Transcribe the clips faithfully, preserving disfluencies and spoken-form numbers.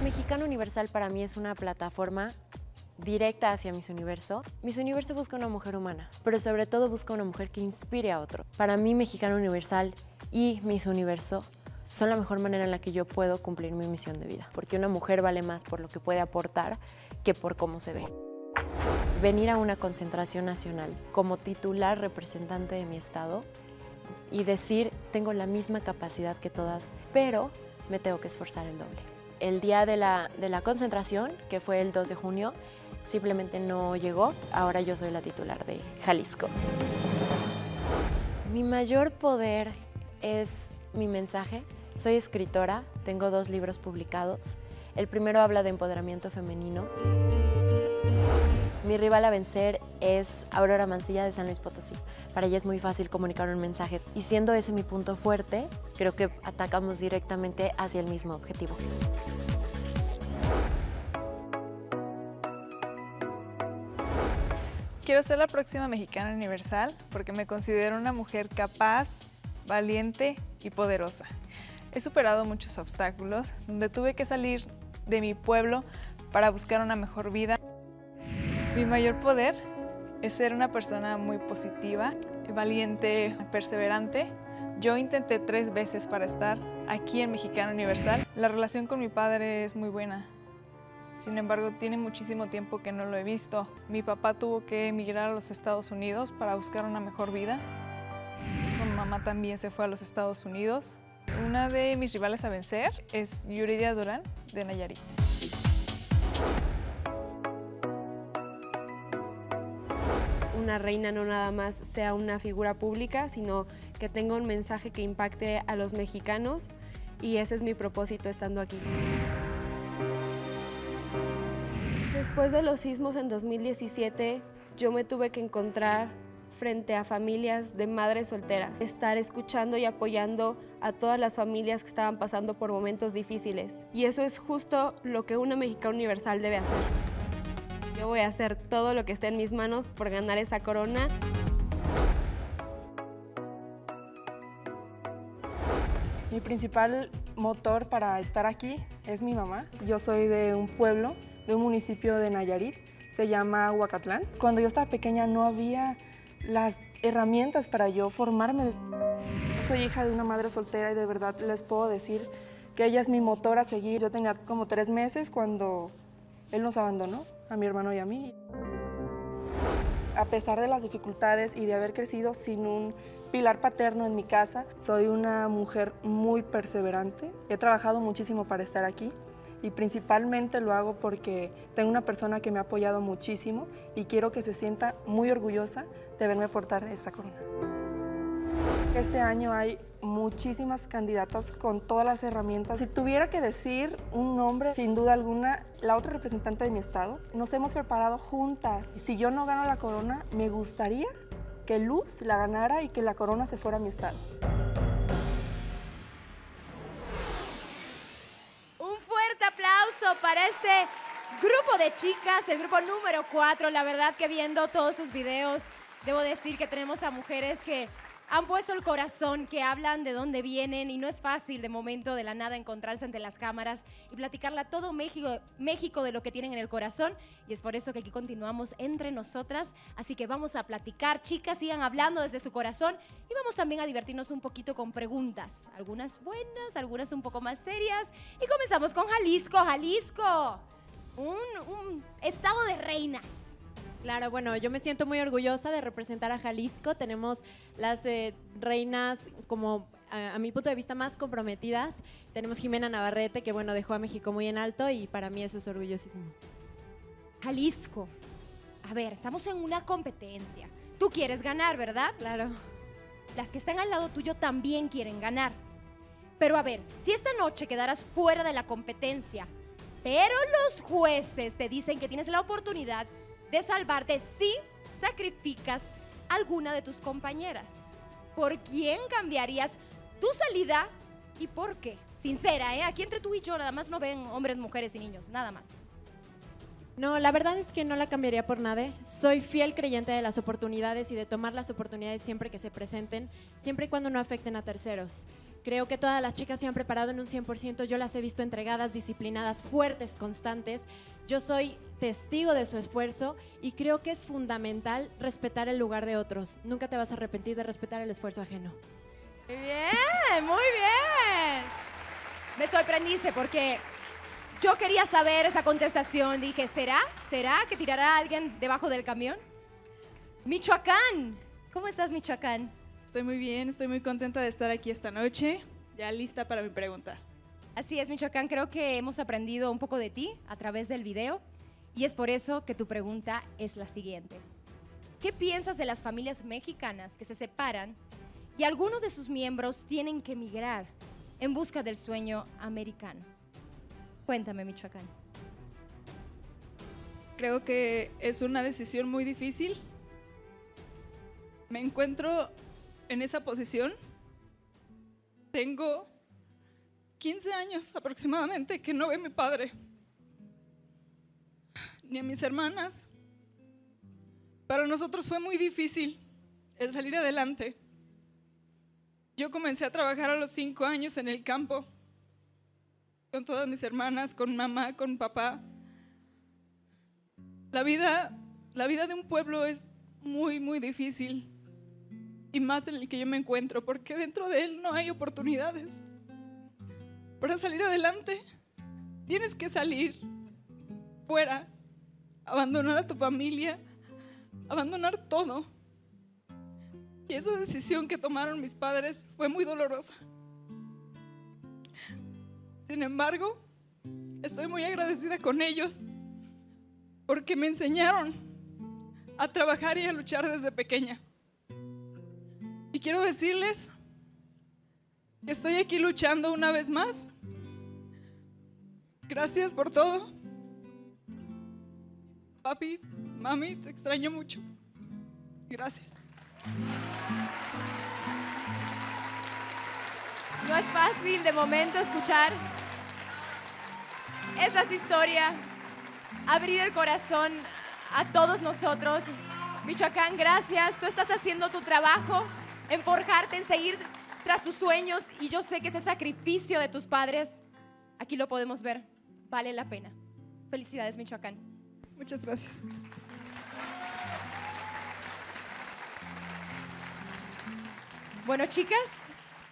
Mexicano Universal para mí es una plataforma directa hacia Miss Universo. Miss Universo busca una mujer humana, pero sobre todo busca una mujer que inspire a otro. Para mí, Mexicano Universal y Miss Universo son la mejor manera en la que yo puedo cumplir mi misión de vida, porque una mujer vale más por lo que puede aportar que por cómo se ve. Venir a una concentración nacional como titular representante de mi estado y decir, tengo la misma capacidad que todas, pero me tengo que esforzar el doble. El día de la, de la concentración, que fue el dos de junio, simplemente no llegó. Ahora yo soy la titular de Jalisco. Mi mayor poder es mi mensaje. Soy escritora, tengo dos libros publicados. El primero habla de empoderamiento femenino. Mi rival a vencer es Aurora Mancilla de San Luis Potosí. Para ella es muy fácil comunicar un mensaje y siendo ese mi punto fuerte, creo que atacamos directamente hacia el mismo objetivo. Quiero ser la próxima Mexicana Universal porque me considero una mujer capaz, valiente y poderosa. He superado muchos obstáculos, donde tuve que salir de mi pueblo para buscar una mejor vida. Mi mayor poder es ser una persona muy positiva, valiente, perseverante. Yo intenté tres veces para estar aquí en Mexicana Universal. La relación con mi padre es muy buena. Sin embargo, tiene muchísimo tiempo que no lo he visto. Mi papá tuvo que emigrar a los Estados Unidos para buscar una mejor vida. Mi mamá también se fue a los Estados Unidos. Una de mis rivales a vencer es Yuridia Durán de Nayarit. Una reina no nada más sea una figura pública, sino que tenga un mensaje que impacte a los mexicanos, y ese es mi propósito estando aquí. Después de los sismos en dos mil diecisiete, yo me tuve que encontrar frente a familias de madres solteras, estar escuchando y apoyando a todas las familias que estaban pasando por momentos difíciles. Y eso es justo lo que una Mexicana Universal debe hacer. Yo voy a hacer todo lo que esté en mis manos por ganar esa corona. Mi principal motor para estar aquí es mi mamá. Yo soy de un pueblo, de un municipio de Nayarit, se llama Huacatlán. Cuando yo estaba pequeña no había las herramientas para yo formarme. Yo soy hija de una madre soltera y de verdad les puedo decir que ella es mi motor a seguir. Yo tenía como tres meses cuando él nos abandonó, a mi hermano y a mí. A pesar de las dificultades y de haber crecido sin un pilar paterno en mi casa, soy una mujer muy perseverante. He trabajado muchísimo para estar aquí y principalmente lo hago porque tengo una persona que me ha apoyado muchísimo y quiero que se sienta muy orgullosa de verme portar esta corona. Este año hay muchísimas candidatas con todas las herramientas. Si tuviera que decir un nombre, sin duda alguna, la otra representante de mi estado, nos hemos preparado juntas. Si yo no gano la corona, me gustaría que Luz la ganara y que la corona se fuera a mi estado. Un fuerte aplauso para este grupo de chicas, el grupo número cuatro. La verdad que viendo todos sus videos, debo decir que tenemos a mujeres que han puesto el corazón, que hablan de dónde vienen y no es fácil de momento de la nada encontrarse ante las cámaras y platicarle a todo México, México de lo que tienen en el corazón, y es por eso que aquí continuamos entre nosotras, así que vamos a platicar, chicas, sigan hablando desde su corazón y vamos también a divertirnos un poquito con preguntas, algunas buenas, algunas un poco más serias, y comenzamos con Jalisco. Jalisco, un, un estado de reinas. Claro, bueno, yo me siento muy orgullosa de representar a Jalisco. Tenemos las eh, reinas, como a, a mi punto de vista, más comprometidas. Tenemos Jimena Navarrete, que bueno, dejó a México muy en alto y para mí eso es orgullosísimo. Jalisco, a ver, estamos en una competencia. Tú quieres ganar, ¿verdad? Claro. Las que están al lado tuyo también quieren ganar. Pero a ver, si esta noche quedaras fuera de la competencia, pero los jueces te dicen que tienes la oportunidad de salvarte si sacrificas a alguna de tus compañeras, ¿por quién cambiarías tu salida y por qué? Sincera, ¿eh? Aquí entre tú y yo nada más no ven hombres, mujeres y niños, nada más. No, la verdad es que no la cambiaría por nada. Soy fiel creyente de las oportunidades y de tomar las oportunidades siempre que se presenten, siempre y cuando no afecten a terceros. Creo que todas las chicas se han preparado en un cien por ciento. Yo las he visto entregadas, disciplinadas, fuertes, constantes. Yo soy testigo de su esfuerzo y creo que es fundamental respetar el lugar de otros. Nunca te vas a arrepentir de respetar el esfuerzo ajeno. Muy bien, muy bien. Me sorprendiste porque yo quería saber esa contestación. Dije, ¿será? ¿Será que tirará a alguien debajo del camión? Michoacán. ¿Cómo estás, Michoacán? Estoy muy bien, estoy muy contenta de estar aquí esta noche, ya lista para mi pregunta. Así es, Michoacán, creo que hemos aprendido un poco de ti a través del video y es por eso que tu pregunta es la siguiente. ¿Qué piensas de las familias mexicanas que se separan y algunos de sus miembros tienen que emigrar en busca del sueño americano? Cuéntame, Michoacán. Creo que es una decisión muy difícil. Me encuentro en esa posición. Tengo quince años aproximadamente que no veo a mi padre, ni a mis hermanas. Para nosotros fue muy difícil el salir adelante. Yo comencé a trabajar a los cinco años en el campo, con todas mis hermanas, con mamá, con papá. La vida, la vida de un pueblo es muy, muy difícil. Y más en el que yo me encuentro, porque dentro de él no hay oportunidades. Para salir adelante, tienes que salir fuera, abandonar a tu familia, abandonar todo. Y esa decisión que tomaron mis padres fue muy dolorosa. Sin embargo, estoy muy agradecida con ellos, porque me enseñaron a trabajar y a luchar desde pequeña. Y quiero decirles que estoy aquí luchando una vez más. Gracias por todo. Papi, mami, te extraño mucho. Gracias. No es fácil de momento escuchar esas historias, abrir el corazón a todos nosotros. Michoacán, gracias. Tú estás haciendo tu trabajo en forjarte, en seguir tras tus sueños, y yo sé que ese sacrificio de tus padres, aquí lo podemos ver, vale la pena. Felicidades, Michoacán. Muchas gracias. Bueno, chicas,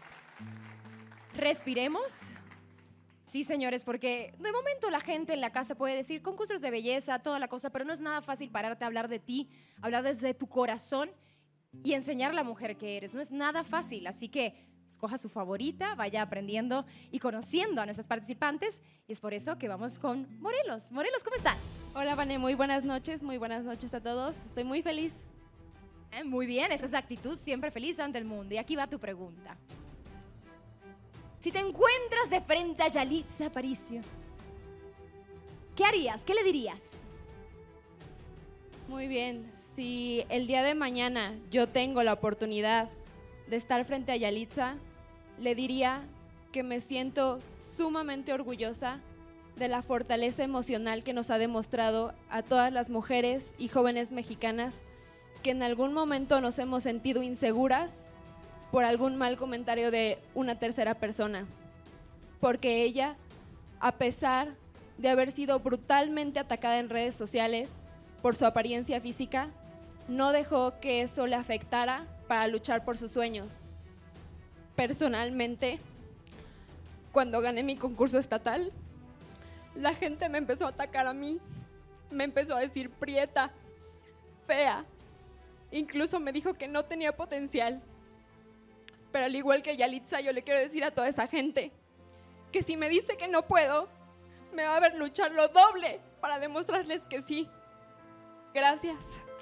respiremos. Sí, señores, porque de momento la gente en la casa puede decir concursos de belleza, toda la cosa, pero no es nada fácil pararte a hablar de ti, hablar desde tu corazón y enseñar a la mujer que eres. No es nada fácil, así que escoja su favorita, vaya aprendiendo y conociendo a nuestros participantes, y es por eso que vamos con Morelos. Morelos, ¿cómo estás? Hola, Vané, muy buenas noches, muy buenas noches a todos. Estoy muy feliz. Eh, muy bien, esa es la actitud, siempre feliz ante el mundo. Y aquí va tu pregunta. Si te encuentras de frente a Yalitza Aparicio, ¿qué harías? ¿Qué le dirías? Muy bien, si el día de mañana yo tengo la oportunidad de estar frente a Yalitza, le diría que me siento sumamente orgullosa de la fortaleza emocional que nos ha demostrado a todas las mujeres y jóvenes mexicanas que en algún momento nos hemos sentido inseguras por algún mal comentario de una tercera persona, porque ella, a pesar de haber sido brutalmente atacada en redes sociales por su apariencia física, no dejó que eso le afectara para luchar por sus sueños. Personalmente, cuando gané mi concurso estatal, la gente me empezó a atacar a mí, me empezó a decir prieta, fea, incluso me dijo que no tenía potencial. Pero al igual que Yalitza, yo le quiero decir a toda esa gente que si me dice que no puedo, me va a ver luchar lo doble para demostrarles que sí. Gracias.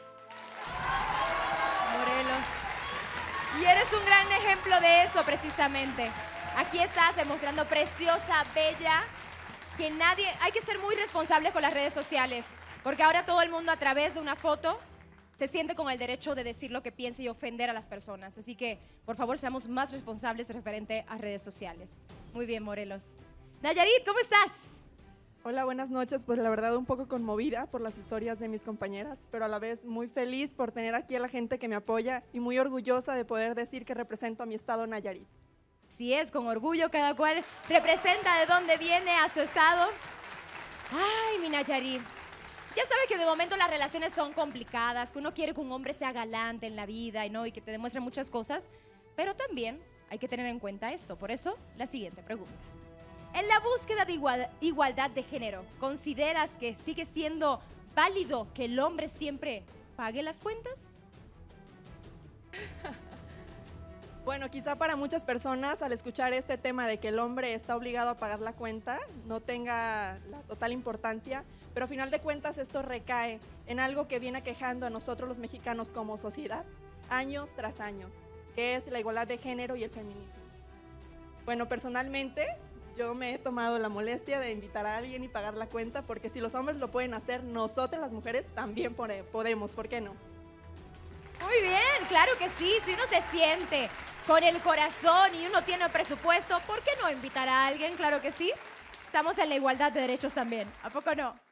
Morelos. Y eres un gran ejemplo de eso, precisamente. Aquí estás demostrando preciosa, bella, que nadie... Hay que ser muy responsable con las redes sociales, porque ahora todo el mundo a través de una foto se siente con el derecho de decir lo que piensa y ofender a las personas. Así que, por favor, seamos más responsables referente a redes sociales. Muy bien, Morelos. Nayarit, ¿cómo estás? Hola, buenas noches. Pues la verdad un poco conmovida por las historias de mis compañeras, pero a la vez muy feliz por tener aquí a la gente que me apoya y muy orgullosa de poder decir que represento a mi estado Nayarit. Así es, con orgullo, cada cual representa de dónde viene a su estado. Ay, mi Nayarit. Ya sabes que de momento las relaciones son complicadas, que uno quiere que un hombre sea galante en la vida y, ¿no? y que te demuestre muchas cosas, pero también hay que tener en cuenta esto. Por eso, la siguiente pregunta. En la búsqueda de igual, igualdad de género, ¿consideras que sigue siendo válido que el hombre siempre pague las cuentas? Bueno, quizá para muchas personas al escuchar este tema de que el hombre está obligado a pagar la cuenta no tenga la total importancia, pero a final de cuentas esto recae en algo que viene aquejando a nosotros los mexicanos como sociedad años tras años, que es la igualdad de género y el feminismo. Bueno, personalmente yo me he tomado la molestia de invitar a alguien y pagar la cuenta, porque si los hombres lo pueden hacer, nosotras las mujeres también podemos, ¿por qué no? Muy bien, claro que sí, si uno se siente con el corazón y uno tiene presupuesto, ¿por qué no invitar a alguien? Claro que sí, estamos en la igualdad de derechos también, ¿a poco no?